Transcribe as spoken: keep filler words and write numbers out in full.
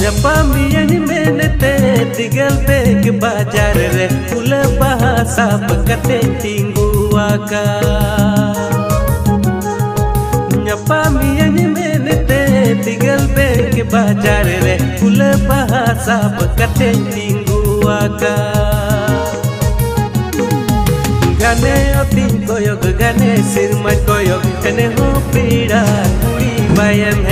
Nyapamiyan menete tigal beg bajar re ula bahasa pekate tinggu aka. Nyapamiyan menete tigal beg bajar re ula bahasa pekate tinggu aka. Gane oting koyok gane sirmai koyok kane ho pira kuri bayam